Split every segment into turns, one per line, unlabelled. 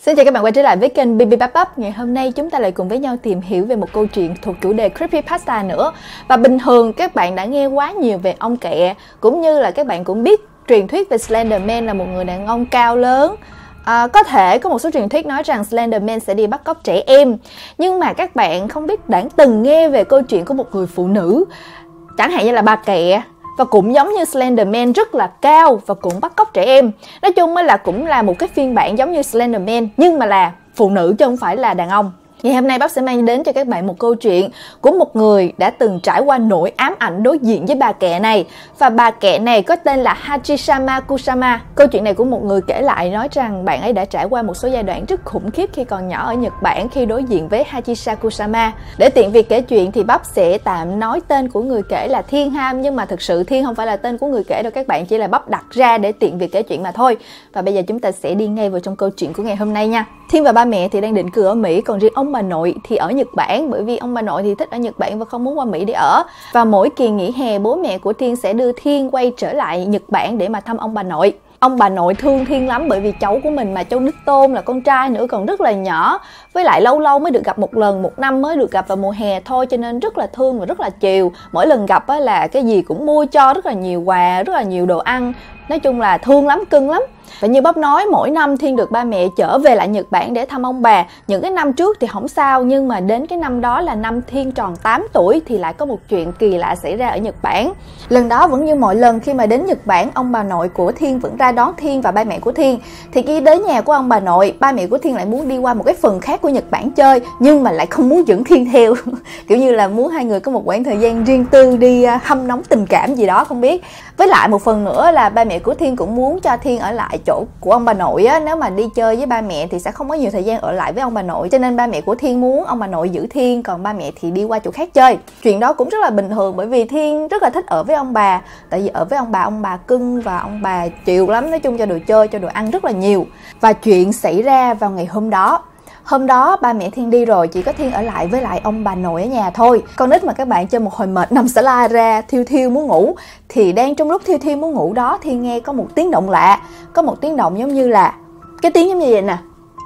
Xin chào các bạn quay trở lại với kênh Bibibbap. Ngày hôm nay chúng ta lại cùng với nhau tìm hiểu về một câu chuyện thuộc chủ đề creepypasta nữa. Và bình thường các bạn đã nghe quá nhiều về ong kẹ, cũng như là các bạn cũng biết truyền thuyết về Slender Man là một người đàn ông cao lớn. Có thể có một số truyền thuyết nói rằng Slender Man sẽ đi bắt cóc trẻ em. Nhưng mà các bạn không biết đã từng nghe về câu chuyện của một người phụ nữ, chẳng hạn như là bà kẹ, và cũng giống như Slender Man rất là cao và cũng bắt cóc trẻ em. Nói chung là cũng là một cái phiên bản giống như Slender Man, nhưng mà là phụ nữ chứ không phải là đàn ông. Ngày hôm nay bác sẽ mang đến cho các bạn một câu chuyện của một người đã từng trải qua nỗi ám ảnh đối diện với bà kẹ này. Và bà kẹ này có tên là Hajisama Kusama. Câu chuyện này của một người kể lại nói rằng bạn ấy đã trải qua một số giai đoạn rất khủng khiếp khi còn nhỏ ở Nhật Bản khi đối diện với Hajisa Kusama. Để tiện việc kể chuyện thì bác sẽ tạm nói tên của người kể là Thiên Ham, nhưng mà thực sự Thiên không phải là tên của người kể đâu các bạn, chỉ là bác đặt ra để tiện việc kể chuyện mà thôi. Và bây giờ chúng ta sẽ đi ngay vào trong câu chuyện của ngày hôm nay nha. Thiên và ba mẹ thì đang định cư ở Mỹ, còn riêng ông bà nội thì ở Nhật Bản, bởi vì ông bà nội thì thích ở Nhật Bản và không muốn qua Mỹ để ở. Và mỗi kỳ nghỉ hè, bố mẹ của Thiên sẽ đưa Thiên quay trở lại Nhật Bản để mà thăm ông bà nội. Ông bà nội thương Thiên lắm, bởi vì cháu của mình mà, cháu đích tôn là con trai nữa, còn rất là nhỏ, với lại lâu lâu mới được gặp một lần, một năm mới được gặp vào mùa hè thôi, cho nên rất là thương và rất là chiều. Mỗi lần gặp là cái gì cũng mua cho, rất là nhiều quà, rất là nhiều đồ ăn. Nói chung là thương lắm, cưng lắm. Và như bắp nói, mỗi năm Thiên được ba mẹ chở về lại Nhật Bản để thăm ông bà. Những cái năm trước thì không sao, nhưng mà đến cái năm đó là năm Thiên tròn 8 tuổi thì lại có một chuyện kỳ lạ xảy ra ở Nhật Bản. Lần đó vẫn như mọi lần, khi mà đến Nhật Bản, ông bà nội của Thiên vẫn ra đón Thiên và ba mẹ của Thiên. Thì khi đến nhà của ông bà nội, ba mẹ của Thiên lại muốn đi qua một cái phần khác của Nhật Bản chơi, nhưng mà lại không muốn dẫn Thiên theo. Kiểu như là muốn hai người có một khoảng thời gian riêng tư, đi hâm nóng tình cảm gì đó không biết. Với lại một phần nữa là ba mẹ của Thiên cũng muốn cho Thiên ở lại chỗ của ông bà nội á. Nếu mà đi chơi với ba mẹ thì sẽ không có nhiều thời gian ở lại với ông bà nội, cho nên ba mẹ của Thiên muốn ông bà nội giữ Thiên, còn ba mẹ thì đi qua chỗ khác chơi. Chuyện đó cũng rất là bình thường, bởi vì Thiên rất là thích ở với ông bà. Tại vì ở với ông bà cưng và ông bà chiều lắm, nói chung cho đồ chơi, cho đồ ăn rất là nhiều. Và chuyện xảy ra vào ngày hôm đó. Hôm đó ba mẹ Thiên đi rồi, chỉ có Thiên ở lại với lại ông bà nội ở nhà thôi. Con nít mà các bạn chơi một hồi mệt nằm xả la ra, thiêu thiêu muốn ngủ. Thì đang trong lúc thiêu thiêu muốn ngủ đó, Thiên nghe có một tiếng động lạ. Có một tiếng động giống như là cái tiếng giống như vậy nè.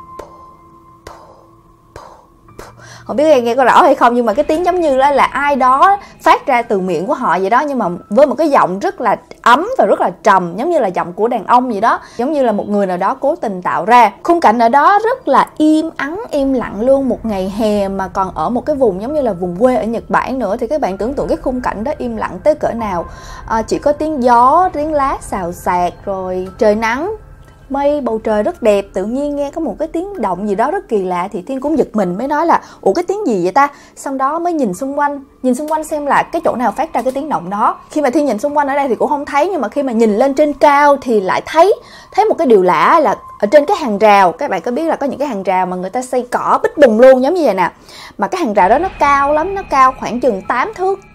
Không biết nghe có rõ hay không, nhưng mà cái tiếng giống như là ai đó phát ra từ miệng của họ vậy đó, nhưng mà với một cái giọng rất là ấm và rất là trầm, giống như là giọng của đàn ông vậy đó, giống như là một người nào đó cố tình tạo ra. Khung cảnh ở đó rất là im ắng, im lặng luôn, một ngày hè mà còn ở một cái vùng giống như là vùng quê ở Nhật Bản nữa, thì các bạn tưởng tượng cái khung cảnh đó im lặng tới cỡ nào. Chỉ có tiếng gió, tiếng lá xào xạc, rồi trời nắng, mây, bầu trời rất đẹp. Tự nhiên nghe có một cái tiếng động gì đó rất kỳ lạ, thì Thiên cũng giật mình, mới nói là ủa cái tiếng gì vậy ta. Xong đó mới nhìn xung quanh xem là cái chỗ nào phát ra cái tiếng động đó. Khi mà Thiên nhìn xung quanh ở đây thì cũng không thấy, nhưng mà khi mà nhìn lên trên cao thì lại thấy một cái điều lạ là ở trên cái hàng rào. Các bạn có biết là có những cái hàng rào mà người ta xây cỏ bích bùng luôn giống như vậy nè, mà cái hàng rào đó nó cao lắm, nó cao khoảng chừng 8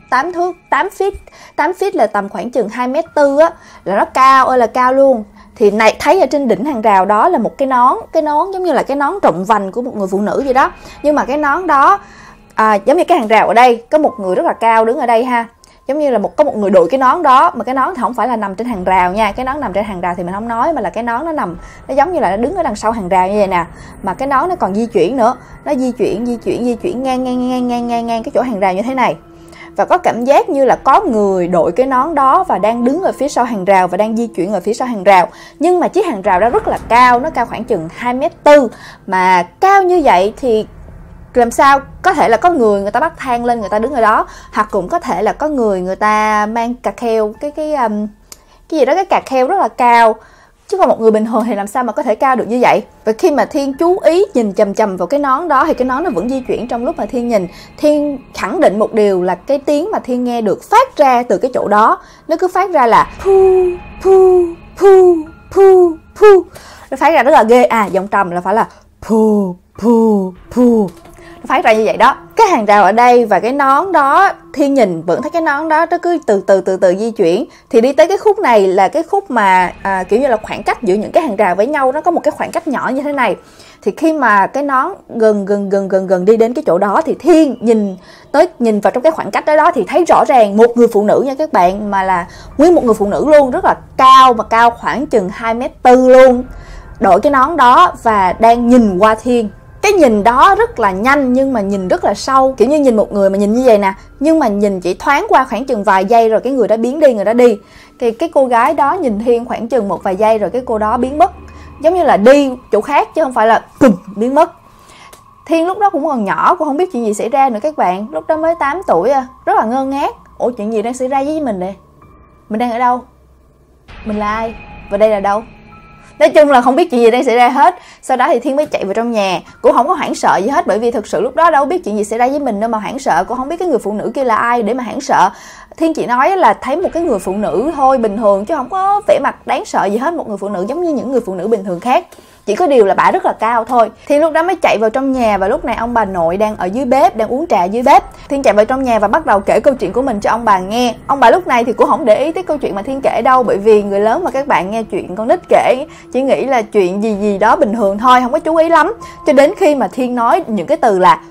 feet là tầm khoảng chừng 2m4 á, là nó cao ơi là cao luôn. Thì này thấy ở trên đỉnh hàng rào đó là một cái nón giống như là cái nón rộng vành của một người phụ nữ vậy đó. Nhưng mà cái nón đó giống như cái hàng rào ở đây, có một người rất là cao đứng ở đây ha, giống như là có một người đội cái nón đó, mà cái nón thì không phải là nằm trên hàng rào nha. Cái nón nằm trên hàng rào thì mình không nói, mà là cái nón nó giống như là nó đứng ở đằng sau hàng rào như vậy nè. Mà cái nón nó còn di chuyển nữa, nó di chuyển ngang cái chỗ hàng rào như thế này. Và có cảm giác như là có người đội cái nón đó và đang đứng ở phía sau hàng rào và đang di chuyển ở phía sau hàng rào. Nhưng mà chiếc hàng rào đó rất là cao, nó cao khoảng chừng 2m4. Mà cao như vậy thì làm sao có thể là có người ta bắt thang lên, người ta đứng ở đó. Hoặc cũng có thể là có người ta mang cà kheo, cái gì đó, cái cà kheo rất là cao. Chứ còn một người bình thường thì làm sao mà có thể cao được như vậy. Và khi mà Thiên chú ý nhìn chằm chằm vào cái nón đó, thì cái nón nó vẫn di chuyển trong lúc mà Thiên nhìn. Thiên khẳng định một điều là cái tiếng mà Thiên nghe được phát ra từ cái chỗ đó, nó cứ phát ra là pu pu pu pu pu. Nó phát ra rất là ghê. Giọng trầm là phải là pu pu pu. Nó phát ra như vậy đó. Cái hàng rào ở đây và cái nón đó, Thiên nhìn vẫn thấy cái nón đó nó cứ từ từ di chuyển. Thì đi tới cái khúc này là cái khúc mà kiểu như là khoảng cách giữa những cái hàng rào với nhau, nó có một cái khoảng cách nhỏ như thế này. Thì khi mà cái nón gần đi đến cái chỗ đó thì Thiên nhìn vào trong cái khoảng cách đó thì thấy rõ ràng một người phụ nữ nha các bạn, mà là nguyên một người phụ nữ luôn, rất là cao, mà cao khoảng chừng 2m4 luôn. đội cái nón đó và đang nhìn qua Thiên. Cái nhìn đó rất là nhanh nhưng mà nhìn rất là sâu, kiểu như nhìn một người mà nhìn như vậy nè, nhưng mà nhìn chỉ thoáng qua khoảng chừng vài giây rồi cái người đó biến đi, người đó đi. Thì cái cô gái đó nhìn Thiên khoảng chừng một vài giây rồi cái cô đó biến mất, giống như là đi chỗ khác chứ không phải là biến mất. Thiên lúc đó cũng còn nhỏ, cũng không biết chuyện gì xảy ra nữa các bạn. Lúc đó mới 8 tuổi à, rất là ngơ ngác. Ủa chuyện gì đang xảy ra với mình đây? Mình đang ở đâu? Mình là ai? Và đây là đâu? Nói chung là không biết chuyện gì đang xảy ra hết. Sau đó thì Thiên mới chạy vào trong nhà, cũng không có hoảng sợ gì hết, bởi vì thực sự lúc đó đâu biết chuyện gì xảy ra với mình đâu mà hoảng sợ, cũng không biết cái người phụ nữ kia là ai để mà hoảng sợ. Thiên chỉ nói là thấy một cái người phụ nữ thôi, bình thường chứ không có vẻ mặt đáng sợ gì hết, một người phụ nữ giống như những người phụ nữ bình thường khác. Chỉ có điều là bả rất là cao thôi. Thiên lúc đó mới chạy vào trong nhà và lúc này ông bà nội đang ở dưới bếp, đang uống trà dưới bếp. Thiên chạy vào trong nhà và bắt đầu kể câu chuyện của mình cho ông bà nghe. Ông bà lúc này thì cũng không để ý tới câu chuyện mà Thiên kể đâu, bởi vì người lớn mà các bạn nghe chuyện con nít kể chỉ nghĩ là chuyện gì gì đó bình thường thôi, không có chú ý lắm. Cho đến khi mà Thiên nói những cái từ là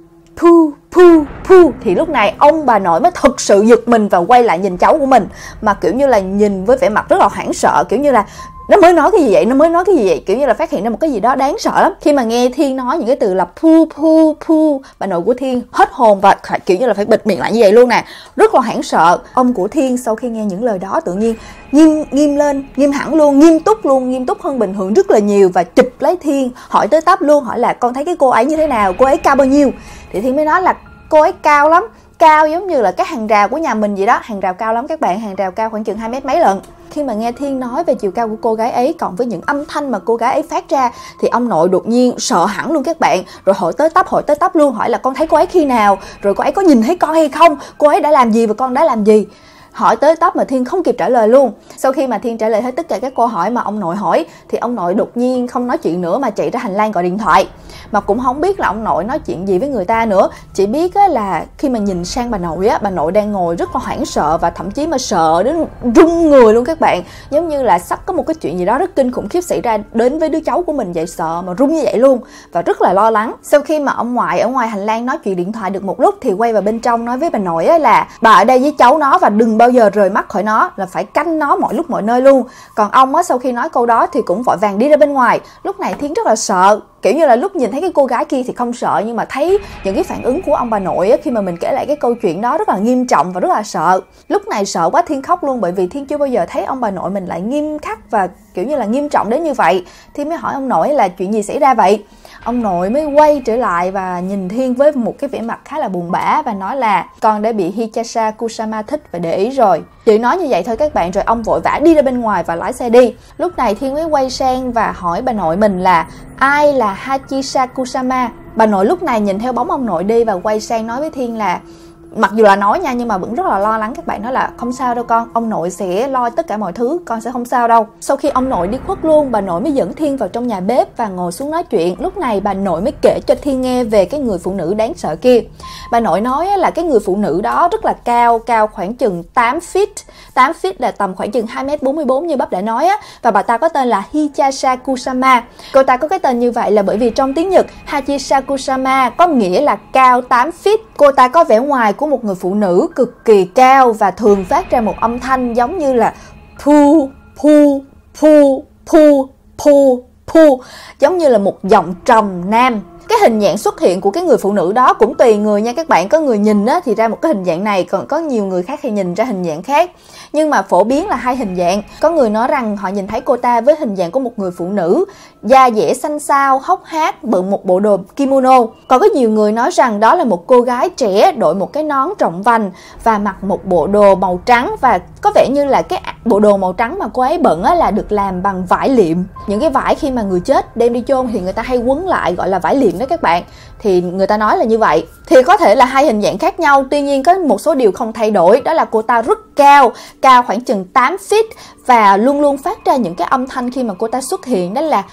pu pu pu thì lúc này ông bà nội mới thực sự giật mình và quay lại nhìn cháu của mình, mà kiểu như là nhìn với vẻ mặt rất là hoảng sợ, kiểu như là nó mới nói cái gì vậy, nó mới nói cái gì vậy, kiểu như là phát hiện ra một cái gì đó đáng sợ lắm. Khi mà nghe Thiên nói những cái từ là pu pu pu, bà nội của Thiên hết hồn và kiểu như là phải bịt miệng lại như vậy luôn nè, rất là hoảng sợ. Ông của Thiên sau khi nghe những lời đó tự nhiên nghiêm lên, nghiêm hẳn luôn, nghiêm túc hơn bình thường rất là nhiều và chụp lấy Thiên, hỏi tới tấp luôn, hỏi là con thấy cái cô ấy như thế nào, cô ấy cao bao nhiêu. Thì Thiên mới nói là cô ấy cao lắm, cao giống như là cái hàng rào của nhà mình vậy đó, hàng rào cao lắm các bạn, hàng rào cao khoảng chừng 2 mét mấy lận. Khi mà nghe Thiên nói về chiều cao của cô gái ấy cộng với những âm thanh mà cô gái ấy phát ra thì ông nội đột nhiên sợ hẳn luôn các bạn, rồi hỏi tới tấp luôn, hỏi là con thấy cô ấy khi nào, rồi cô ấy có nhìn thấy con hay không, cô ấy đã làm gì và con đã làm gì. Hỏi tới tấp mà Thiên không kịp trả lời luôn. Sau khi mà Thiên trả lời hết tất cả các câu hỏi mà ông nội hỏi thì ông nội đột nhiên không nói chuyện nữa mà chạy ra hành lang gọi điện thoại. Mà cũng không biết là ông nội nói chuyện gì với người ta nữa. Chỉ biết là khi mà nhìn sang bà nội á, bà nội đang ngồi rất là hoảng sợ và thậm chí mà sợ đến run người luôn các bạn. Giống như là sắp có một cái chuyện gì đó rất kinh khủng khiếp xảy ra đến với đứa cháu của mình vậy, sợ mà run như vậy luôn và rất là lo lắng. Sau khi mà ông ngoại ở ngoài hành lang nói chuyện điện thoại được một lúc thì quay vào bên trong nói với bà nội á là bà ở đây với cháu nó và đừng bao giờ rời mắt khỏi nó, là phải canh nó mọi lúc mọi nơi luôn. Còn ông á sau khi nói câu đó thì cũng vội vàng đi ra bên ngoài. Lúc này Thiên rất là sợ, kiểu như là lúc nhìn thấy cái cô gái kia thì không sợ, nhưng mà thấy những cái phản ứng của ông bà nội á, khi mà mình kể lại cái câu chuyện đó rất là nghiêm trọng và rất là sợ. Lúc này sợ quá Thiên khóc luôn, bởi vì Thiên chưa bao giờ thấy ông bà nội mình lại nghiêm khắc và kiểu như là nghiêm trọng đến như vậy. Thiên mới hỏi ông nội là chuyện gì xảy ra vậy. Ông nội mới quay trở lại và nhìn Thiên với một cái vẻ mặt khá là buồn bã và nói là con đã bị Higashisa Kusama thích và để ý rồi. Chỉ nói như vậy thôi các bạn, rồi ông vội vã đi ra bên ngoài và lái xe đi. Lúc này Thiên mới quay sang và hỏi bà nội mình là ai là Higashisa Kusama. Bà nội lúc này nhìn theo bóng ông nội đi và quay sang nói với Thiên là, mặc dù là nói nha nhưng mà vẫn rất là lo lắng các bạn, nói là không sao đâu con, ông nội sẽ lo tất cả mọi thứ, con sẽ không sao đâu. Sau khi ông nội đi khuất luôn, bà nội mới dẫn Thiên vào trong nhà bếp và ngồi xuống nói chuyện. Lúc này bà nội mới kể cho Thiên nghe về cái người phụ nữ đáng sợ kia. Bà nội nói là cái người phụ nữ đó rất là cao, cao khoảng chừng 8 feet. 8 feet là tầm khoảng chừng 2m44 như Bắp đã nói á. Và bà ta có tên là Higashisa Kusama. Cô ta có cái tên như vậy là bởi vì trong tiếng Nhật Higashisa Kusama có nghĩa là cao 8 feet. Cô ta có vẻ ngoài của một người phụ nữ cực kỳ cao và thường phát ra một âm thanh giống như là pu pu pu pu pu pu, giống như là một giọng trầm nam. Cái hình dạng xuất hiện của cái người phụ nữ đó cũng tùy người nha các bạn. Có người nhìn á, thì ra một cái hình dạng này, còn có nhiều người khác thì nhìn ra hình dạng khác. Nhưng mà phổ biến là hai hình dạng. Có người nói rằng họ nhìn thấy cô ta với hình dạng của một người phụ nữ, da dẻ xanh xao, hốc hác, bận một bộ đồ kimono. Còn có nhiều người nói rằng đó là một cô gái trẻ đội một cái nón trọng vành và mặc một bộ đồ màu trắng, và có vẻ như là cái bộ đồ màu trắng mà cô ấy bận á, là được làm bằng vải liệm. Những cái vải khi mà người chết đem đi chôn thì người ta hay quấn lại gọi là vải liệm đó các bạn. Thì người ta nói là như vậy. Thì có thể là hai hình dạng khác nhau, tuy nhiên có một số điều không thay đổi, đó là cô ta rất cao, cao khoảng chừng 8 feet và luôn luôn phát ra những cái âm thanh khi mà cô ta xuất hiện, đó là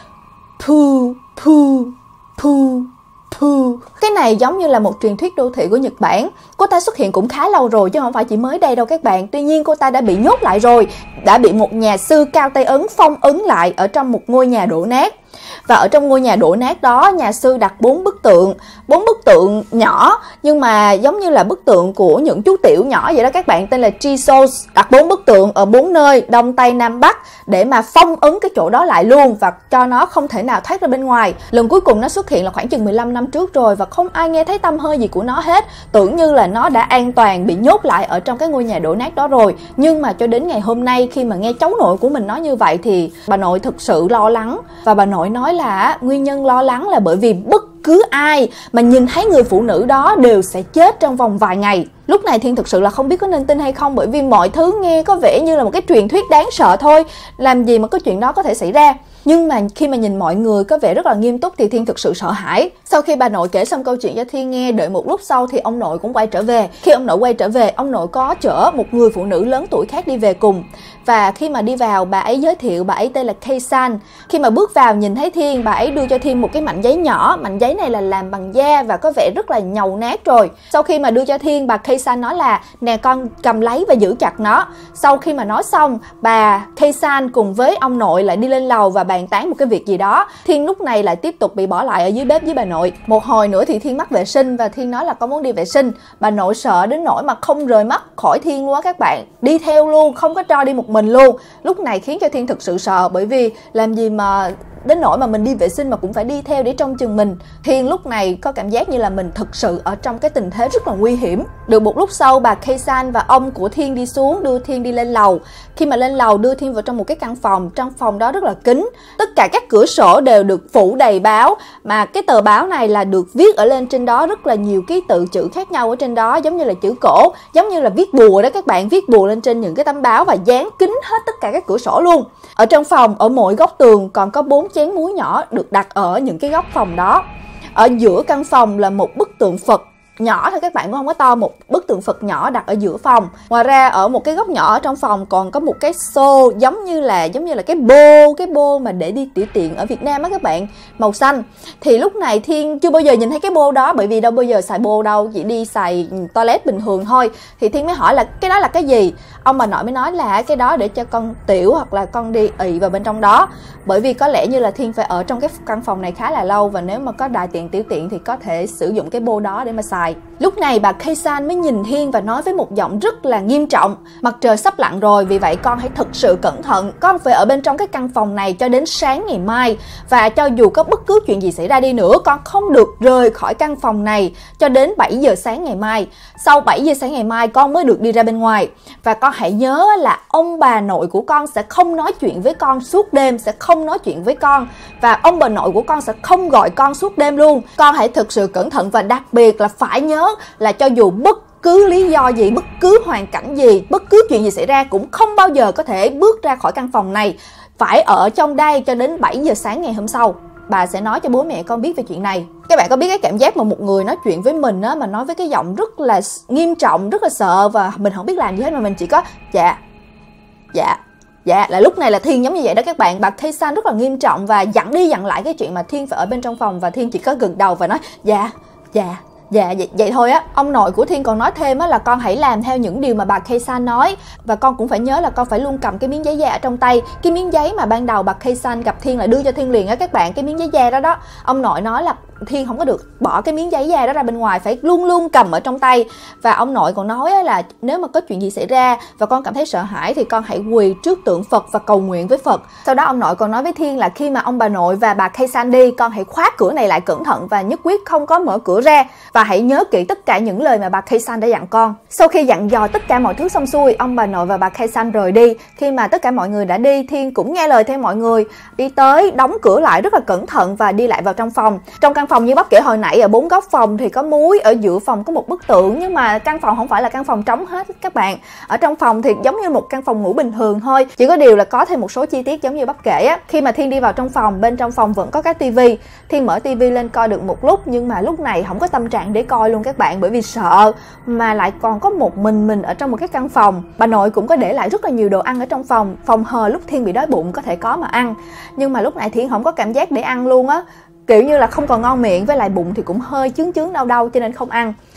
pu pu pu pu. Cái này giống như là một truyền thuyết đô thị của Nhật Bản. Cô ta xuất hiện cũng khá lâu rồi chứ không phải chỉ mới đây đâu các bạn. Tuy nhiên cô ta đã bị nhốt lại rồi, đã bị một nhà sư Cao Tay Ấn phong ấn lại ở trong một ngôi nhà đổ nát. Và ở trong ngôi nhà đổ nát đó, nhà sư đặt 4 bức tượng nhỏ, nhưng mà giống như là bức tượng của những chú tiểu nhỏ vậy đó các bạn, tên là Jesus. Đặt 4 bức tượng ở 4 nơi Đông Tây Nam Bắc để mà phong ấn cái chỗ đó lại luôn và cho nó không thể nào thoát ra bên ngoài. Lần cuối cùng nó xuất hiện là khoảng chừng 15 năm trước rồi và không ai nghe thấy tăm hơi gì của nó hết. Tưởng như là nó đã an toàn bị nhốt lại ở trong cái ngôi nhà đổ nát đó rồi. Nhưng mà cho đến ngày hôm nay, khi mà nghe cháu nội của mình nói như vậy thì bà nội thực sự lo lắng. Và bà nội nói là nguyên nhân lo lắng là bởi vì bất cứ ai mà nhìn thấy người phụ nữ đó đều sẽ chết trong vòng vài ngày. Lúc này Thiên thực sự là không biết có nên tin hay không, bởi vì mọi thứ nghe có vẻ như là một cái truyền thuyết đáng sợ thôi. Làm gì mà có chuyện đó có thể xảy ra. Nhưng mà khi mà nhìn mọi người có vẻ rất là nghiêm túc thì Thiên thực sự sợ hãi. Sau khi bà nội kể xong câu chuyện cho Thiên nghe, đợi một lúc sau thì ông nội cũng quay trở về. Khi ông nội quay trở về, ông nội có chở một người phụ nữ lớn tuổi khác đi về cùng. Và khi mà đi vào, bà ấy giới thiệu bà ấy tên là Kay-san. Khi mà bước vào nhìn thấy Thiên, bà ấy đưa cho Thiên một cái mảnh giấy nhỏ. Mảnh giấy này là làm bằng da và có vẻ rất là nhầu nát rồi. Sau khi mà đưa cho Thiên, bà Kay-san nói là nè con cầm lấy và giữ chặt nó. Sau khi mà nói xong, bà Kay-san cùng với ông nội lại đi lên lầu và bàn tán một cái việc gì đó. Thiên lúc này lại tiếp tục bị bỏ lại ở dưới bếp với bà nội. Một hồi nữa thì Thiên mắc vệ sinh và Thiên nói là con muốn đi vệ sinh. Bà nội sợ đến nỗi mà không rời mắt khỏi Thiên luôn á các bạn, đi theo luôn, không có cho đi một mình luôn. Lúc này khiến cho Thiên thực sự sợ, bởi vì làm gì mà đến nỗi mà mình đi vệ sinh mà cũng phải đi theo để trông chừng mình. Thiên lúc này có cảm giác như là mình thực sự ở trong cái tình thế rất là nguy hiểm. Được một lúc sau, bà Kay-san và ông của Thiên đi xuống đưa Thiên đi lên lầu. Khi mà lên lầu đưa Thiên vào trong một cái căn phòng. Trong phòng đó rất là kín, tất cả các cửa sổ đều được phủ đầy báo, mà cái tờ báo này là được viết ở lên trên đó rất là nhiều ký tự chữ khác nhau ở trên đó, giống như là chữ cổ, giống như là viết bùa đó các bạn, viết bùa lên trên những cái tấm báo và dán kín hết tất cả các cửa sổ luôn. Ở trong phòng, ở mỗi góc tường còn có 4 chén muối nhỏ được đặt ở những cái góc phòng đó. Ở giữa căn phòng là một bức tượng Phật nhỏ thôi các bạn, cũng không có to, một bức tượng Phật nhỏ đặt ở giữa phòng. Ngoài ra ở một cái góc nhỏ ở trong phòng còn có một cái xô giống như là cái bô mà để đi tiểu tiện ở Việt Nam á các bạn, màu xanh. Thì lúc này Thiên chưa bao giờ nhìn thấy cái bô đó, bởi vì đâu bao giờ xài bô đâu, chỉ đi xài toilet bình thường thôi. Thì Thiên mới hỏi là cái đó là cái gì. Ông bà nội mới nói là cái đó để cho con tiểu hoặc là con đi ị vào bên trong đó, bởi vì có lẽ như là Thiên phải ở trong cái căn phòng này khá là lâu và nếu mà có đại tiện tiểu tiện thì có thể sử dụng cái bô đó để mà xài. Lúc này bà Kay-san mới nhìn Thiên và nói với một giọng rất là nghiêm trọng: mặt trời sắp lặn rồi, vì vậy con hãy thực sự cẩn thận. Con phải ở bên trong cái căn phòng này cho đến sáng ngày mai, và cho dù có bất cứ chuyện gì xảy ra đi nữa, con không được rời khỏi căn phòng này cho đến 7 giờ sáng ngày mai. Sau 7 giờ sáng ngày mai con mới được đi ra bên ngoài. Và con hãy nhớ là ông bà nội của con sẽ không nói chuyện với con suốt đêm, sẽ không nói chuyện với con, và ông bà nội của con sẽ không gọi con suốt đêm luôn. Con hãy thực sự cẩn thận, và đặc biệt là phải nhớ là cho dù bất cứ lý do gì, bất cứ hoàn cảnh gì, bất cứ chuyện gì xảy ra cũng không bao giờ có thể bước ra khỏi căn phòng này. Phải ở trong đây cho đến 7 giờ sáng ngày hôm sau. Bà sẽ nói cho bố mẹ con biết về chuyện này. Các bạn có biết cái cảm giác mà một người nói chuyện với mình á, mà nói với cái giọng rất là nghiêm trọng, rất là sợ, và mình không biết làm gì hết mà mình chỉ có dạ, là lúc này là Thiên giống như vậy đó các bạn. Bà Kay-san rất là nghiêm trọng và dặn đi dặn lại cái chuyện mà Thiên phải ở bên trong phòng, và Thiên chỉ có gật đầu và nói dạ vậy thôi á. Ông nội của Thiên còn nói thêm á là con hãy làm theo những điều mà bà Kay-san nói, và con cũng phải nhớ là con phải luôn cầm cái miếng giấy da ở trong tay. Cái miếng giấy mà ban đầu bà Kay-san gặp Thiên là đưa cho Thiên liền á các bạn, cái miếng giấy da đó. Ông nội nói là Thiên không có được bỏ cái miếng giấy da đó ra bên ngoài, phải luôn luôn cầm ở trong tay. Và ông nội còn nói là nếu mà có chuyện gì xảy ra và con cảm thấy sợ hãi thì con hãy quỳ trước tượng Phật và cầu nguyện với Phật. Sau đó ông nội còn nói với Thiên là khi mà ông bà nội và bà Kay-san đi, con hãy khóa cửa này lại cẩn thận và nhất quyết không có mở cửa ra, và hãy nhớ kỹ tất cả những lời mà bà Kay-san đã dặn con. Sau khi dặn dò tất cả mọi thứ xong xuôi, ông bà nội và bà Kay-san rời đi. Khi mà tất cả mọi người đã đi, Thiên cũng nghe lời theo mọi người, đi tới đóng cửa lại rất là cẩn thận và đi lại vào trong phòng. Trong căn phòng như bắp kể hồi nãy, ở 4 góc phòng thì có múi, ở giữa phòng có một bức tượng, nhưng mà căn phòng không phải là căn phòng trống hết các bạn. Ở trong phòng thì giống như một căn phòng ngủ bình thường thôi, chỉ có điều là có thêm một số chi tiết giống như bắp kể á. Khi mà Thiên đi vào trong phòng, bên trong phòng vẫn có cái tivi. Thiên mở tivi lên coi được một lúc, nhưng mà lúc này không có tâm trạng để coi luôn các bạn, bởi vì sợ mà lại còn có một mình ở trong một cái căn phòng. Bà nội cũng có để lại rất là nhiều đồ ăn ở trong phòng, phòng hờ lúc Thiên bị đói bụng có thể có mà ăn, nhưng mà lúc này Thiên không có cảm giác để ăn luôn á, kiểu như là không còn ngon miệng, với lại bụng thì cũng hơi chướng đau cho nên không ăn.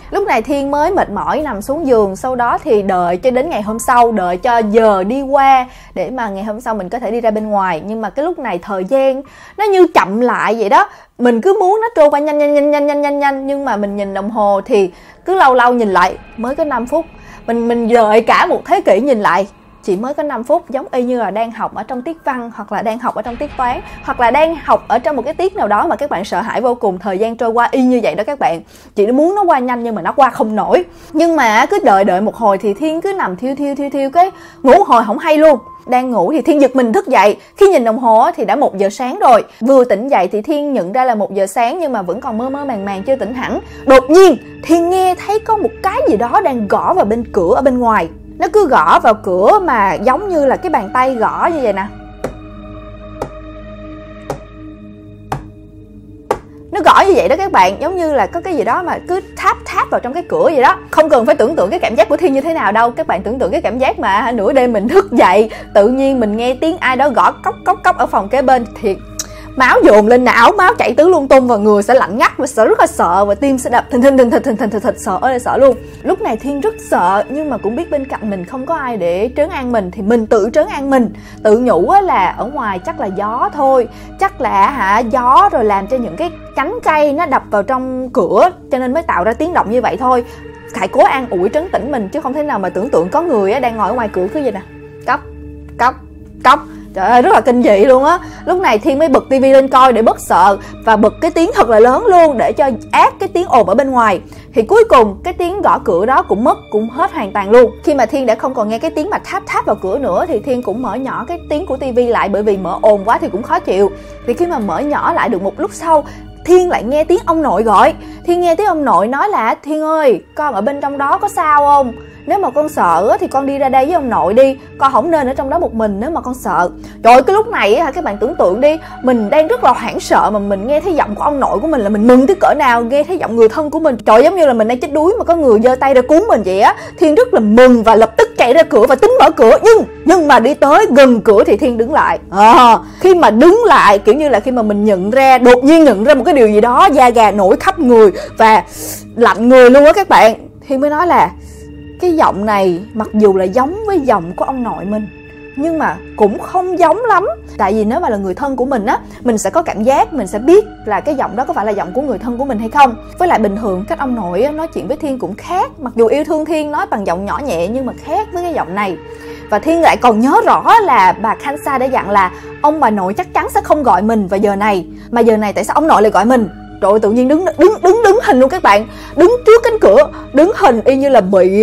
Lúc này Thiên mới mệt mỏi nằm xuống giường, sau đó thì đợi cho đến ngày hôm sau, đợi cho giờ đi qua để mà ngày hôm sau mình có thể đi ra bên ngoài. Nhưng mà cái lúc này thời gian nó như chậm lại vậy đó, mình cứ muốn nó trôi qua nhanh, nhưng mà mình nhìn đồng hồ thì cứ lâu lâu nhìn lại mới có 5 phút. Mình đợi cả một thế kỷ nhìn lại chỉ mới có 5 phút, giống y như là đang học ở trong tiết văn, hoặc là đang học ở trong tiết toán, hoặc là đang học ở trong một cái tiết nào đó mà các bạn sợ hãi vô cùng. Thời gian trôi qua y như vậy đó các bạn. Chị muốn nó qua nhanh nhưng mà nó qua không nổi. Nhưng mà cứ đợi một hồi thì Thiên cứ nằm thiêu cái ngủ hồi không hay luôn. Đang ngủ thì Thiên giật mình thức dậy. Khi nhìn đồng hồ thì đã 1 giờ sáng rồi. Vừa tỉnh dậy thì Thiên nhận ra là 1 giờ sáng nhưng mà vẫn còn mơ màng chưa tỉnh hẳn. Đột nhiên Thiên nghe thấy có một cái gì đó đang gõ vào bên cửa ở bên ngoài. Nó cứ gõ vào cửa mà giống như là cái bàn tay gõ như vậy nè. Nó gõ như vậy đó các bạn, giống như là có cái gì đó mà cứ tháp vào trong cái cửa vậy đó. Không cần phải tưởng tượng cái cảm giác của Thiên như thế nào đâu. Các bạn tưởng tượng cái cảm giác mà nửa đêm mình thức dậy, tự nhiên mình nghe tiếng ai đó gõ cốc ở phòng kế bên. Thiệt máu dồn lên não, máu chảy tứ lung tung và người sẽ lạnh ngắt và rất là sợ và tim sẽ đập thình, sợ ơi là sợ luôn. Lúc này Thiên rất sợ nhưng mà cũng biết bên cạnh mình không có ai để trấn an mình thì mình tự trấn an mình, tự nhủ là ở ngoài chắc là gió thôi, chắc là gió rồi làm cho những cái cánh cây nó đập vào trong cửa cho nên mới tạo ra tiếng động như vậy thôi. Hãy cố an ủi trấn tĩnh mình chứ không thể nào mà tưởng tượng có người đang ngồi ở ngoài cửa cứ vậy nè, cốc. Trời ơi, rất là kinh dị luôn á. Lúc này Thiên mới bật tivi lên coi để bớt sợ và bật cái tiếng thật là lớn luôn để cho át cái tiếng ồn ở bên ngoài. Thì cuối cùng cái tiếng gõ cửa đó cũng hết hoàn toàn luôn. Khi mà Thiên đã không còn nghe cái tiếng mà tháp vào cửa nữa thì Thiên cũng mở nhỏ cái tiếng của tivi lại, bởi vì mở ồn quá thì cũng khó chịu. Thì khi mà mở nhỏ lại được một lúc sau, Thiên lại nghe tiếng ông nội gọi. Thiên nghe tiếng ông nội nói là: Thiên ơi, con ở bên trong đó có sao không? Nếu mà con sợ thì con đi ra đây với ông nội đi, con không nên ở trong đó một mình nếu mà con sợ. Trời ơi, cái lúc này các bạn tưởng tượng đi, mình đang rất là hoảng sợ mà mình nghe thấy giọng của ông nội của mình là mình mừng tới cỡ nào, nghe thấy giọng người thân của mình. Trời, giống như là mình đang chết đuối mà có người giơ tay ra cứu mình vậy á. Thiên rất là mừng và lập tức chạy ra cửa và tính mở cửa, nhưng mà đi tới gần cửa thì Thiên đứng lại. Khi mà đứng lại kiểu như là khi mà mình đột nhiên nhận ra một cái điều gì đó, da gà nổi khắp người và lạnh người luôn á các bạn. Thiên mới nói là cái giọng này mặc dù là giống với giọng của ông nội mình nhưng mà cũng không giống lắm. Tại vì nếu mà là người thân của mình á, mình sẽ có cảm giác, mình sẽ biết là cái giọng đó có phải là giọng của người thân của mình hay không. Với lại bình thường cách ông nội á, nói chuyện với Thiên cũng khác. Mặc dù yêu thương Thiên, nói bằng giọng nhỏ nhẹ nhưng mà khác với cái giọng này. Và Thiên lại còn nhớ rõ là bà Khansa đã dặn là ông bà nội chắc chắn sẽ không gọi mình vào giờ này. Mà giờ này tại sao ông nội lại gọi mình? Trời ơi, tự nhiên đứng hình luôn các bạn. Đứng trước cánh cửa, đứng hình y như là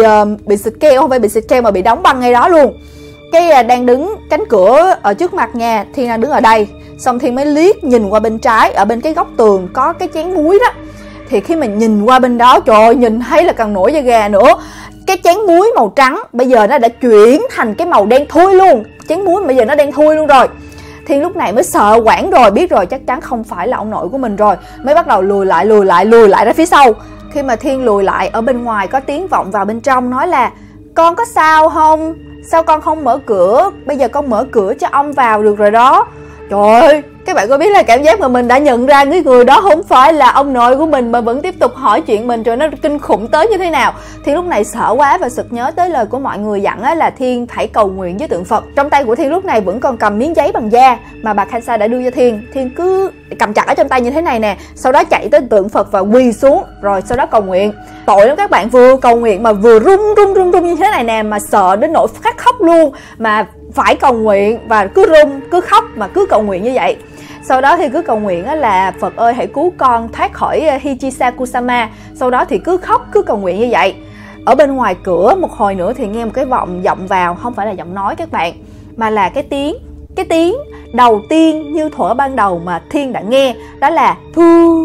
bị xịt keo, không phải bị xịt keo mà bị đóng băng ngay đó luôn. Cái đang đứng cánh cửa ở trước mặt nha, Thiên đang đứng ở đây. Xong Thiên mới liếc nhìn qua bên trái, ở bên cái góc tường có cái chén muối đó. Thì khi mà nhìn qua bên đó, trời ơi, nhìn thấy là càng nổi da gà nữa. Cái chén muối màu trắng bây giờ nó đã chuyển thành cái màu đen thui luôn. Chén muối bây giờ nó đen thui luôn rồi. Thiên lúc này mới sợ quảng rồi, biết rồi chắc chắn không phải là ông nội của mình rồi, mới bắt đầu lùi lại ra phía sau. Khi mà Thiên lùi lại, ở bên ngoài có tiếng vọng vào bên trong nói là: Con có sao không? Sao con không mở cửa? Bây giờ con mở cửa cho ông vào được rồi đó. Trời ơi, các bạn có biết là cảm giác mà mình đã nhận ra cái người đó không phải là ông nội của mình mà vẫn tiếp tục hỏi chuyện mình, trời, nó kinh khủng tới như thế nào. Thiên lúc này sợ quá và sực nhớ tới lời của mọi người dặn là Thiên phải cầu nguyện với tượng Phật. Trong tay của Thiên lúc này vẫn còn cầm miếng giấy bằng da mà bà Khansa đã đưa cho Thiên. Thiên cứ cầm chặt ở trong tay như thế này nè, sau đó chạy tới tượng Phật và quỳ xuống, rồi sau đó cầu nguyện. Tội lắm các bạn, vừa cầu nguyện mà vừa run như thế này nè, mà sợ đến nỗi phát khóc luôn, mà phải cầu nguyện và cứ run, cứ khóc mà cứ cầu nguyện như vậy. Sau đó thì cứ cầu nguyện là: Phật ơi hãy cứu con thoát khỏi Hichisa Kusama. Sau đó thì cứ khóc, cứ cầu nguyện như vậy. Ở bên ngoài cửa một hồi nữa thì nghe một cái vọng vào, không phải là giọng nói các bạn, mà là cái tiếng đầu tiên như thuở ban đầu mà Thiên đã nghe, đó là pu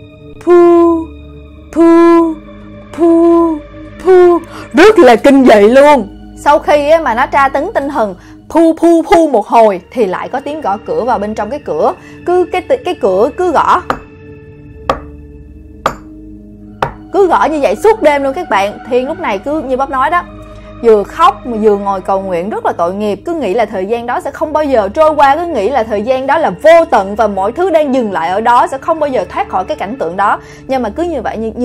pu pu pu pu, rất là kinh dị luôn. Sau khi mà nó tra tấn tinh thần pu một hồi thì lại có tiếng gõ cửa vào bên trong cái cửa. Cái cửa cứ gõ như vậy suốt đêm luôn các bạn. Thiên lúc này cứ như Bắp nói đó, vừa khóc mà vừa ngồi cầu nguyện, rất là tội nghiệp. Cứ nghĩ là thời gian đó sẽ không bao giờ trôi qua, cứ nghĩ là thời gian đó là vô tận và mọi thứ đang dừng lại ở đó, sẽ không bao giờ thoát khỏi cái cảnh tượng đó. Nhưng mà cứ như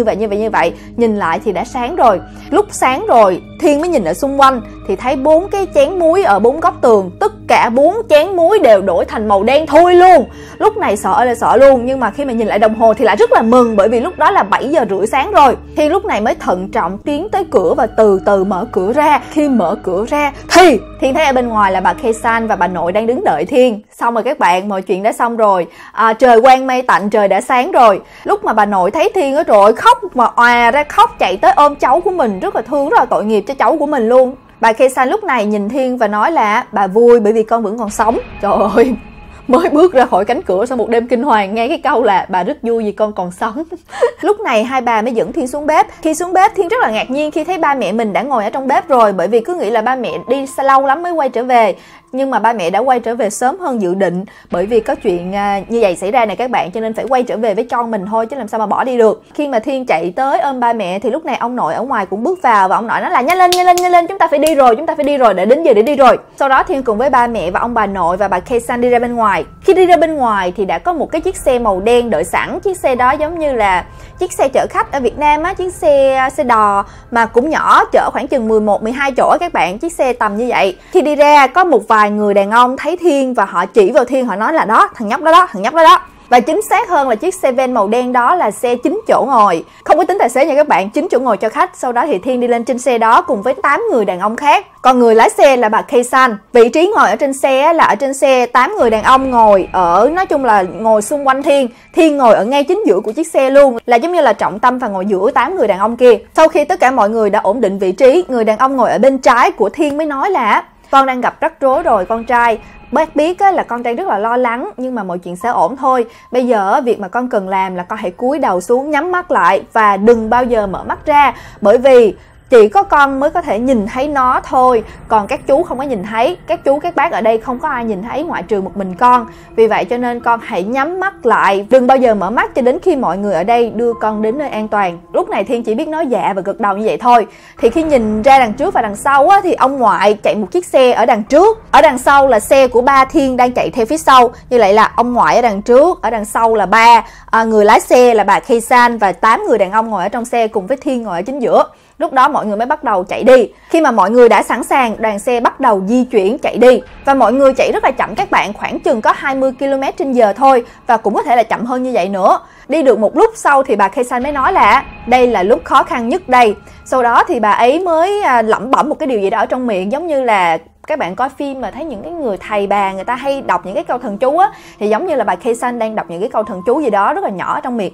vậy, nhìn lại thì đã sáng rồi. Lúc sáng rồi, Thiên mới nhìn ở xung quanh thì thấy 4 cái chén muối ở 4 góc tường, tất cả 4 chén muối đều đổi thành màu đen thui luôn. Lúc này sợ là sợ luôn, nhưng mà khi mà nhìn lại đồng hồ thì lại rất là mừng, bởi vì lúc đó là 7 giờ rưỡi sáng rồi. Thiên lúc này mới thận trọng tiến tới cửa và từ từ mở cửa ra. Khi mở cửa ra thì Thiên thấy ở bên ngoài là bà Kay San và bà nội đang đứng đợi Thiên. Xong rồi các bạn, mọi chuyện đã xong rồi. Trời quang mây tạnh, trời đã sáng rồi. Lúc mà bà nội thấy Thiên á, trời ơi, khóc mà òa ra khóc, chạy tới ôm cháu của mình, rất là thương, rất là tội nghiệp cho cháu của mình luôn. Bà Kay San lúc này nhìn Thiên và nói là bà vui bởi vì con vẫn còn sống. Trời ơi, mới bước ra khỏi cánh cửa sau một đêm kinh hoàng, nghe cái câu là bà rất vui vì con còn sống. Lúc này hai bà mới dẫn Thiên xuống bếp. Khi xuống bếp, Thiên rất là ngạc nhiên khi thấy ba mẹ mình đã ngồi ở trong bếp rồi, bởi vì cứ nghĩ là ba mẹ đi lâu lắm mới quay trở về. Nhưng mà ba mẹ đã quay trở về sớm hơn dự định, bởi vì có chuyện như vậy xảy ra này các bạn, cho nên phải quay trở về với con mình thôi, chứ làm sao mà bỏ đi được. Khi mà Thiên chạy tới ôm ba mẹ thì lúc này ông nội ở ngoài cũng bước vào, và ông nội nói là nhanh lên, chúng ta phải đi rồi, để đến giờ để đi rồi. Sau đó Thiên cùng với ba mẹ và ông bà nội và bà Kay San đi ra bên ngoài. Khi đi ra bên ngoài thì đã có một cái chiếc xe màu đen đợi sẵn. Chiếc xe đó giống như là chiếc xe chở khách ở Việt Nam á, chiếc xe đò mà cũng nhỏ, chở khoảng chừng 11-12 chỗ các bạn, chiếc xe tầm như vậy. Khi đi ra có một vài người đàn ông thấy Thiên và họ chỉ vào Thiên, họ nói là đó, thằng nhóc đó. Và chính xác hơn là chiếc xe van màu đen đó là xe 9 chỗ ngồi, không có tính tài xế nha các bạn, 9 chỗ ngồi cho khách. Sau đó thì Thiên đi lên trên xe đó cùng với 8 người đàn ông khác. Còn người lái xe là bà Kay San. Vị trí ngồi ở trên xe là ở trên xe 8 người đàn ông ngồi ở, nói chung là ngồi xung quanh Thiên. Thiên ngồi ở ngay chính giữa của chiếc xe luôn, là giống như là trọng tâm và ngồi giữa 8 người đàn ông kia. Sau khi tất cả mọi người đã ổn định vị trí, người đàn ông ngồi ở bên trái của Thiên mới nói là con đang gặp rắc rối rồi con trai. Bác biết là con đang rất là lo lắng, nhưng mà mọi chuyện sẽ ổn thôi. Bây giờ việc mà con cần làm là con hãy cúi đầu xuống, nhắm mắt lại và đừng bao giờ mở mắt ra, bởi vì chỉ có con mới có thể nhìn thấy nó thôi, còn các chú không có nhìn thấy. Các chú các bác ở đây không có ai nhìn thấy ngoại trừ một mình con. Vì vậy cho nên con hãy nhắm mắt lại, đừng bao giờ mở mắt cho đến khi mọi người ở đây đưa con đến nơi an toàn. Lúc này Thiên chỉ biết nói dạ và gật đầu như vậy thôi. Thì khi nhìn ra đằng trước và đằng sau á, thì ông ngoại chạy một chiếc xe ở đằng trước, ở đằng sau là xe của ba Thiên đang chạy theo phía sau. Như vậy là ông ngoại ở đằng trước, ở đằng sau là ba, người lái xe là bà Kay San và 8 người đàn ông ngồi ở trong xe cùng với Thiên ngồi ở chính giữa. Lúc đó mọi người mới bắt đầu chạy đi. Khi mà mọi người đã sẵn sàng, đoàn xe bắt đầu di chuyển chạy đi. Và mọi người chạy rất là chậm các bạn, khoảng chừng có 20 km/h thôi, và cũng có thể là chậm hơn như vậy nữa. Đi được một lúc sau thì bà Kay San mới nói là đây là lúc khó khăn nhất đây. Sau đó thì bà ấy mới lẩm bẩm một cái điều gì đó ở trong miệng, giống như là các bạn coi phim mà thấy những cái người thầy bà người ta hay đọc những cái câu thần chú á, thì giống như là bà Kay San đang đọc những cái câu thần chú gì đó rất là nhỏ ở trong miệng,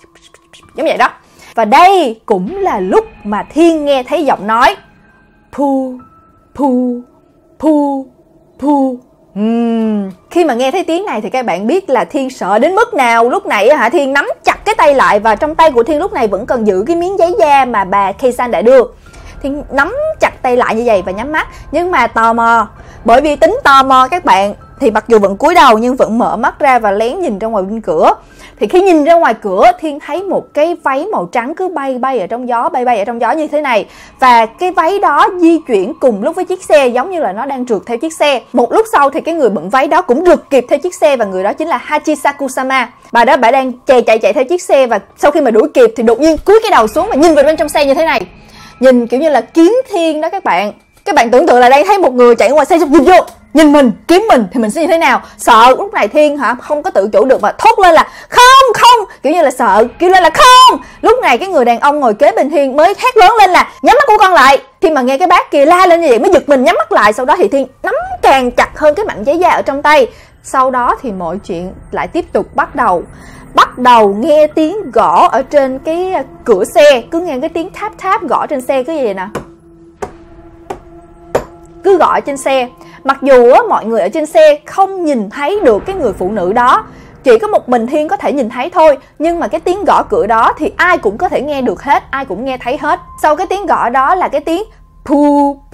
giống vậy đó. Và đây cũng là lúc mà Thiên nghe thấy giọng nói pu pu pu pu. Khi mà nghe thấy tiếng này thì các bạn biết là Thiên sợ đến mức nào. Lúc này Thiên nắm chặt cái tay lại, và trong tay của Thiên lúc này vẫn còn giữ cái miếng giấy da mà bà Kay San đã đưa. Thiên nắm chặt tay lại như vậy và nhắm mắt, nhưng mà tò mò, bởi vì tính tò mò các bạn, thì mặc dù vẫn cúi đầu nhưng vẫn mở mắt ra và lén nhìn ra ngoài bên cửa. Thì khi nhìn ra ngoài cửa, Thiên thấy một cái váy màu trắng cứ bay ở trong gió, bay ở trong gió như thế này. Và cái váy đó di chuyển cùng lúc với chiếc xe, giống như là nó đang rượt theo chiếc xe. Một lúc sau thì cái người bận váy đó cũng rượt kịp theo chiếc xe, và người đó chính là Hachisaku-sama. Bà đó đang chạy theo chiếc xe, và sau khi mà đuổi kịp thì đột nhiên cúi cái đầu xuống và nhìn vào bên trong xe như thế này. Nhìn kiểu như là kiếm Thiên đó các bạn. Các bạn tưởng tượng là đang thấy một người chạy ngoài xe nhìn vô, nhìn mình, kiếm mình thì mình sẽ như thế nào? Sợ. Lúc này Thiên không có tự chủ được và thốt lên là không, kiểu như là sợ, kêu lên là không. Lúc này cái người đàn ông ngồi kế bên Thiên mới hét lớn lên là nhắm mắt của con lại. Khi mà nghe cái bác kia la lên như vậy mới giật mình nhắm mắt lại. Sau đó thì Thiên nắm càng chặt hơn cái mảnh giấy da ở trong tay. Sau đó thì mọi chuyện lại tiếp tục bắt đầu nghe tiếng gõ ở trên cái cửa xe. Cứ nghe cái tiếng tháp gõ trên xe, cái gì vậy nè, cứ gõ trên xe. Mặc dù mọi người ở trên xe không nhìn thấy được cái người phụ nữ đó, chỉ có một mình Thiên có thể nhìn thấy thôi, nhưng mà cái tiếng gõ cửa đó thì ai cũng có thể nghe được hết, ai cũng nghe thấy hết. Sau cái tiếng gõ đó là cái tiếng pu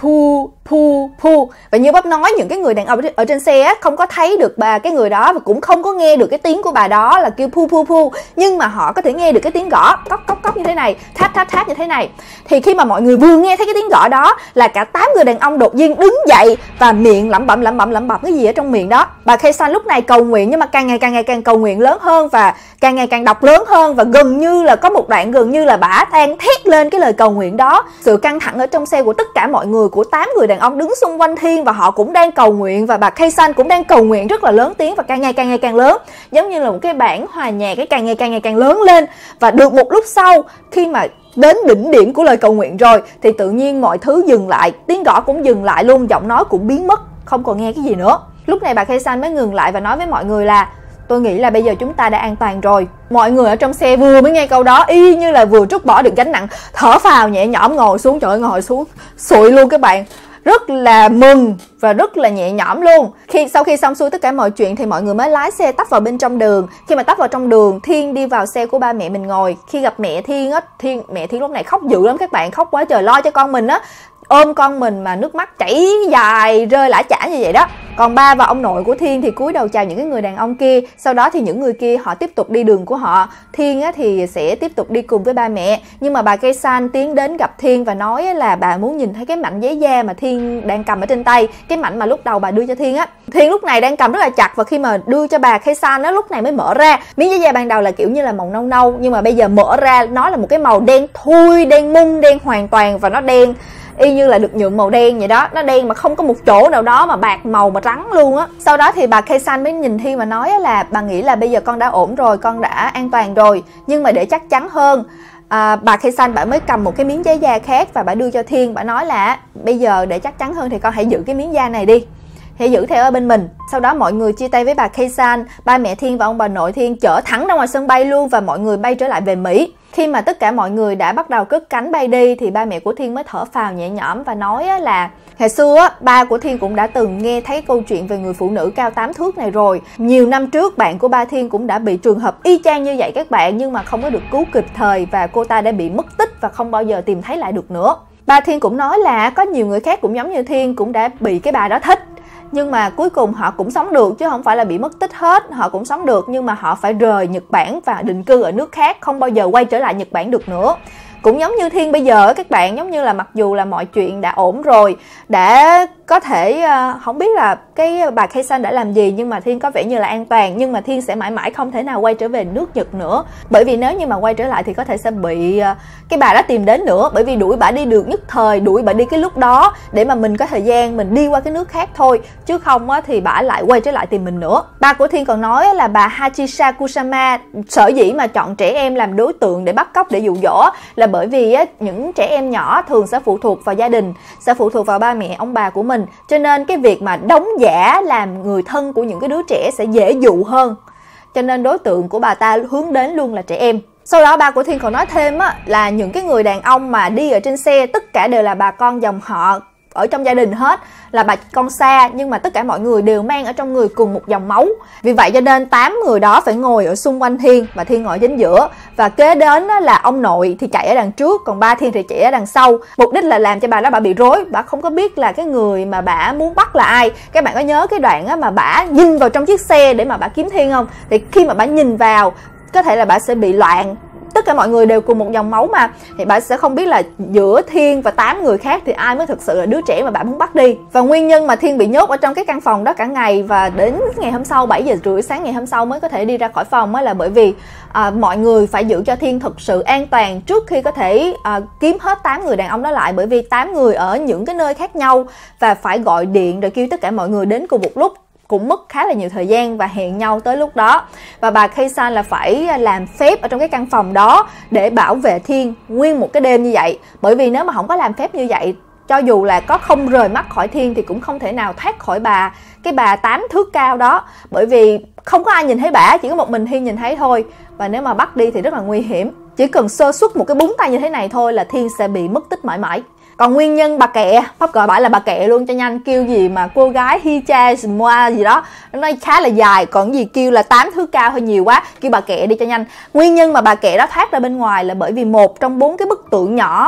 pu pu pu. Và như Bắp nói, những cái người đàn ông ở trên xe á, không có thấy được cái người đó và cũng không có nghe được cái tiếng của bà đó là kêu pu pu pu, nhưng mà họ có thể nghe được cái tiếng gõ cốc cốc cốc như thế này, tháp tháp tháp như thế này. Thì khi mà mọi người vừa nghe thấy cái tiếng gõ đó là cả 8 người đàn ông đột nhiên đứng dậy và miệng lẩm bẩm cái gì ở trong miệng đó. Bà Kay San lúc này cầu nguyện, nhưng mà càng ngày càng cầu nguyện lớn hơn và càng ngày càng đọc lớn hơn, và gần như là có một đoạn gần như là bà đang thét lên cái lời cầu nguyện đó. Sự căng thẳng ở trong xe của tất cả mọi người, của 8 người đàn ông đứng xung quanh Thiên, và họ cũng đang cầu nguyện, và bà Kay San cũng đang cầu nguyện rất là lớn tiếng và càng ngày càng lớn, giống như là một cái bản hòa nhạc cái càng ngày càng lớn lên. Và được một lúc sau, khi mà đến đỉnh điểm của lời cầu nguyện rồi thì tự nhiên mọi thứ dừng lại, tiếng gõ cũng dừng lại luôn, giọng nói cũng biến mất, không còn nghe cái gì nữa. Lúc này bà Kay San mới ngừng lại và nói với mọi người là tôi nghĩ là bây giờ chúng ta đã an toàn rồi. Mọi người ở trong xe vừa mới nghe câu đó y như là vừa trút bỏ được gánh nặng, thở phào nhẹ nhõm ngồi xuống. Trời ơi, ngồi xuống sụi luôn các bạn, rất là mừng và rất là nhẹ nhõm luôn. Sau khi xong xuôi tất cả mọi chuyện thì mọi người mới lái xe tấp vào bên trong đường. Khi mà tấp vào trong đường, Thiên đi vào xe của ba mẹ mình ngồi. Khi gặp mẹ Thiên á, mẹ Thiên lúc này khóc dữ lắm các bạn, khóc quá trời, lo cho con mình á, ôm con mình mà nước mắt chảy dài rơi lã chả như vậy đó. Còn ba và ông nội của Thiên thì cúi đầu chào những cái người đàn ông kia. Sau đó thì những người kia họ tiếp tục đi đường của họ. Thiên á thì sẽ tiếp tục đi cùng với ba mẹ. Nhưng mà bà Kay San tiến đến gặp Thiên và nói là bà muốn nhìn thấy cái mảnh giấy da mà Thiên đang cầm ở trên tay, cái mảnh mà lúc đầu bà đưa cho Thiên á. Thiên lúc này đang cầm rất là chặt, và khi mà đưa cho bà Kay San á, lúc này mới mở ra. Miếng giấy da ban đầu là kiểu như là màu nâu nâu, nhưng mà bây giờ mở ra nó là một cái màu đen thui, đen mung, đen hoàn toàn, và nó đen y như là được nhuộm màu đen vậy đó. Nó đen mà không có một chỗ nào đó mà bạc màu mà trắng luôn á. Sau đó thì bà Kay San mới nhìn Thiên và nói là bà nghĩ là bây giờ con đã ổn rồi, con đã an toàn rồi, nhưng mà để chắc chắn hơn, bà Kay San bà mới cầm một cái miếng giấy da khác và bà đưa cho Thiên. Bà nói là bây giờ để chắc chắn hơn thì con hãy giữ cái miếng da này đi, hãy giữ theo ở bên mình. Sau đó mọi người chia tay với bà Kay San. Ba mẹ Thiên và ông bà nội Thiên chở thẳng ra ngoài sân bay luôn, và mọi người bay trở lại về Mỹ. Khi mà tất cả mọi người đã bắt đầu cất cánh bay đi thì ba mẹ của Thiên mới thở phào nhẹ nhõm và nói là hồi xưa ba của Thiên cũng đã từng nghe thấy câu chuyện về người phụ nữ cao 8 thước này rồi. Nhiều năm trước bạn của ba Thiên cũng đã bị trường hợp y chang như vậy các bạn, nhưng mà không có được cứu kịp thời và cô ta đã bị mất tích và không bao giờ tìm thấy lại được nữa. Ba Thiên cũng nói là có nhiều người khác cũng giống như Thiên cũng đã bị cái bà đó thích, nhưng mà cuối cùng họ cũng sống được, chứ không phải là bị mất tích hết. Họ cũng sống được nhưng mà họ phải rời Nhật Bản và định cư ở nước khác, không bao giờ quay trở lại Nhật Bản được nữa. Cũng giống như Thiên bây giờ các bạn, giống như là mặc dù là mọi chuyện đã ổn rồi, đã có thể không biết là cái bà Kay San đã làm gì, nhưng mà Thiên có vẻ như là an toàn, nhưng mà Thiên sẽ mãi mãi không thể nào quay trở về nước Nhật nữa. Bởi vì nếu như mà quay trở lại thì có thể sẽ bị cái bà đó tìm đến nữa, bởi vì đuổi bà đi được nhất thời, đuổi bà đi cái lúc đó để mà mình có thời gian mình đi qua cái nước khác thôi, chứ không thì bà lại quay trở lại tìm mình nữa. Ba của Thiên còn nói là bà Hachisa Kusama sở dĩ mà chọn trẻ em làm đối tượng để bắt cóc, để dụ dỗ là bởi vì những trẻ em nhỏ thường sẽ phụ thuộc vào gia đình, sẽ phụ thuộc vào ba mẹ ông bà của mình, cho nên cái việc mà đóng giả làm người thân của những cái đứa trẻ sẽ dễ dụ hơn, cho nên đối tượng của bà ta hướng đến luôn là trẻ em. Sau đó ba của Thiên còn nói thêm là những cái người đàn ông mà đi ở trên xe tất cả đều là bà con dòng họ ở trong gia đình hết, là bà con xa, nhưng mà tất cả mọi người đều mang ở trong người cùng một dòng máu. Vì vậy cho nên 8 người đó phải ngồi ở xung quanh Thiên, và Thiên ngồi chính giữa, và kế đến là ông nội thì chạy ở đằng trước, còn ba Thiên thì chạy ở đằng sau. Mục đích là làm cho bà đó bà bị rối, bà không có biết là cái người mà bà muốn bắt là ai. Các bạn có nhớ cái đoạn mà bà nhìn vào trong chiếc xe để mà bà kiếm Thiên không? Thì khi mà bà nhìn vào, có thể là bà sẽ bị loạn. Tất cả mọi người đều cùng một dòng máu mà, thì bà sẽ không biết là giữa Thiên và 8 người khác thì ai mới thực sự là đứa trẻ mà bà muốn bắt đi. Và nguyên nhân mà Thiên bị nhốt ở trong cái căn phòng đó cả ngày, và đến ngày hôm sau 7 giờ rưỡi sáng ngày hôm sau mới có thể đi ra khỏi phòng là bởi vì mọi người phải giữ cho Thiên thực sự an toàn trước khi có thể kiếm hết 8 người đàn ông đó lại, bởi vì 8 người ở những cái nơi khác nhau và phải gọi điện rồi kêu tất cả mọi người đến cùng một lúc, cũng mất khá là nhiều thời gian và hẹn nhau tới lúc đó. Và bà Kay San là phải làm phép ở trong cái căn phòng đó để bảo vệ Thiên nguyên một cái đêm như vậy. Bởi vì nếu mà không có làm phép như vậy, cho dù là có không rời mắt khỏi Thiên thì cũng không thể nào thoát khỏi cái bà 8 thước cao đó. Bởi vì không có ai nhìn thấy bả, chỉ có một mình Thiên nhìn thấy thôi. Và nếu mà bắt đi thì rất là nguy hiểm. Chỉ cần sơ suất một cái búng tay như thế này thôi là Thiên sẽ bị mất tích mãi mãi. Còn nguyên nhân bà Kẹ, Pháp gọi bả là bà Kẹ luôn cho nhanh, kêu gì mà cô gái Hicha Moa gì đó, nó khá là dài, còn gì kêu là 8 thước cao hơi nhiều quá, kêu bà Kẹ đi cho nhanh. Nguyên nhân mà bà Kẹ đó thoát ra bên ngoài là bởi vì một trong 4 cái bức tượng nhỏ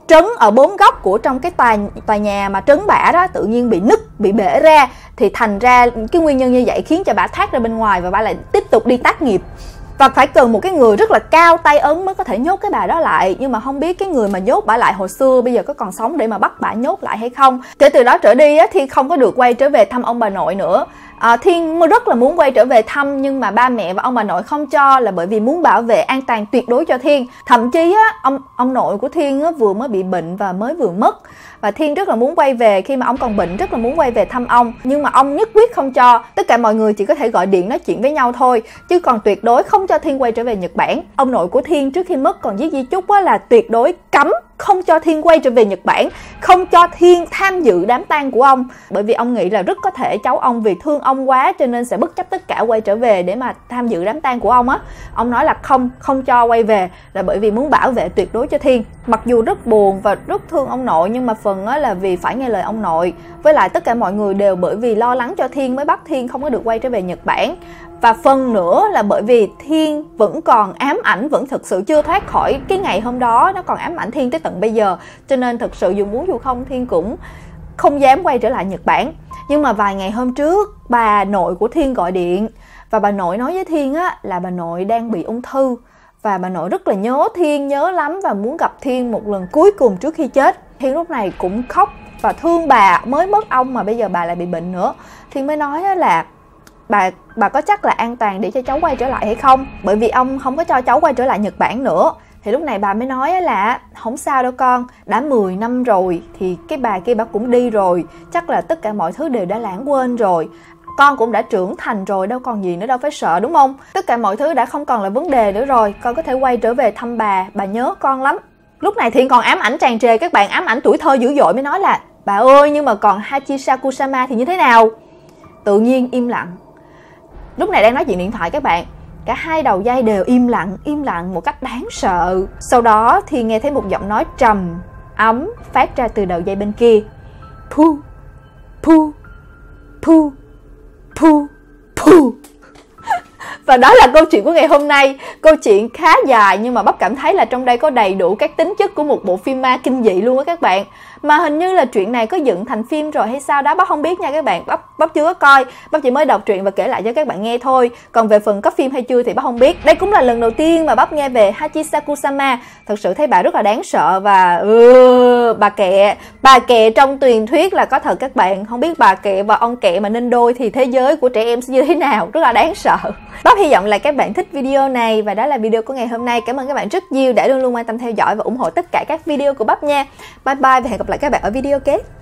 trấn ở 4 góc của trong cái tòa nhà mà trấn bả đó tự nhiên bị nứt, bị bể ra, thì thành ra cái nguyên nhân như vậy khiến cho bả thoát ra bên ngoài và bả lại tiếp tục đi tác nghiệp. Và phải cần một cái người rất là cao tay ấn mới có thể nhốt cái bà đó lại. Nhưng mà không biết cái người mà nhốt bả lại hồi xưa bây giờ có còn sống để mà bắt bả nhốt lại hay không. Kể từ đó trở đi á, Thiên không có được quay trở về thăm ông bà nội nữa. Thiên rất là muốn quay trở về thăm, nhưng mà ba mẹ và ông bà nội không cho, là bởi vì muốn bảo vệ an toàn tuyệt đối cho Thiên. Thậm chí á, ông nội của Thiên á, vừa mới bị bệnh và mới vừa mất, và Thiên rất là muốn quay về khi mà ông còn bệnh, rất là muốn quay về thăm ông, nhưng mà ông nhất quyết không cho. Tất cả mọi người chỉ có thể gọi điện nói chuyện với nhau thôi, chứ còn tuyệt đối không cho Thiên quay trở về Nhật Bản. Ông nội của Thiên trước khi mất còn viết di chúc á, là tuyệt đối cấm không cho Thiên quay trở về Nhật Bản, không cho Thiên tham dự đám tang của ông, bởi vì ông nghĩ là rất có thể cháu ông vì thương ông quá cho nên sẽ bất chấp tất cả quay trở về để mà tham dự đám tang của ông á. Ông nói là không cho quay về là bởi vì muốn bảo vệ tuyệt đối cho Thiên. Mặc dù rất buồn và rất thương ông nội, nhưng mà phần á là vì phải nghe lời ông nội, với lại tất cả mọi người đều bởi vì lo lắng cho Thiên mới bắt Thiên không có được quay trở về Nhật Bản. Và phần nữa là bởi vì Thiên vẫn còn ám ảnh, vẫn thực sự chưa thoát khỏi cái ngày hôm đó, nó còn ám ảnh Thiên tới tận bây giờ. Cho nên thực sự dù muốn dù không, Thiên cũng không dám quay trở lại Nhật Bản. Nhưng mà vài ngày hôm trước, bà nội của Thiên gọi điện, và bà nội nói với Thiên á, là bà nội đang bị ung thư, và bà nội rất là nhớ Thiên, nhớ lắm, và muốn gặp Thiên một lần cuối cùng trước khi chết. Thiên lúc này cũng khóc và thương bà, mới mất ông mà bây giờ bà lại bị bệnh nữa. Thiên mới nói là bà có chắc là an toàn để cho cháu quay trở lại hay không? Bởi vì ông không có cho cháu quay trở lại Nhật Bản nữa. Thì lúc này bà mới nói là không sao đâu con, đã 10 năm rồi thì cái bà kia bà cũng đi rồi, chắc là tất cả mọi thứ đều đã lãng quên rồi. Con cũng đã trưởng thành rồi, đâu còn gì nữa đâu phải sợ, đúng không? Tất cả mọi thứ đã không còn là vấn đề nữa rồi, con có thể quay trở về thăm bà nhớ con lắm. Lúc này Thiên còn ám ảnh tràn trề, các bạn, ám ảnh tuổi thơ dữ dội, mới nói là bà ơi, nhưng mà còn Hachisaku-sama thì như thế nào? Tự nhiên im lặng. Lúc này đang nói chuyện điện thoại các bạn, cả hai đầu dây đều im lặng một cách đáng sợ. Sau đó thì nghe thấy một giọng nói trầm ấm phát ra từ đầu dây bên kia. Pu pu pu pu pu. Và đó là câu chuyện của ngày hôm nay. Câu chuyện khá dài nhưng mà Bắp cảm thấy là trong đây có đầy đủ các tính chất của một bộ phim ma kinh dị luôn á các bạn. Mà hình như là chuyện này có dựng thành phim rồi hay sao đó, Bắp không biết nha các bạn. Bắp chưa có coi, Bắp chỉ mới đọc truyện và kể lại cho các bạn nghe thôi. Còn về phần có phim hay chưa thì Bắp không biết. Đây cũng là lần đầu tiên mà Bắp nghe về Hachisaku-sama. Thật sự thấy bà rất là đáng sợ. Và bà kẹ trong truyền thuyết là có thật các bạn. Không biết bà kẹ và ông kẹ mà nên đôi thì thế giới của trẻ em sẽ như thế nào, rất là đáng sợ. Bắp hy vọng là các bạn thích video này, và đó là video của ngày hôm nay. Cảm ơn các bạn rất nhiều đã luôn luôn quan tâm theo dõi và ủng hộ tất cả các video của Bắp nha. Bye bye và hẹn gặp lại các bạn ở video kế.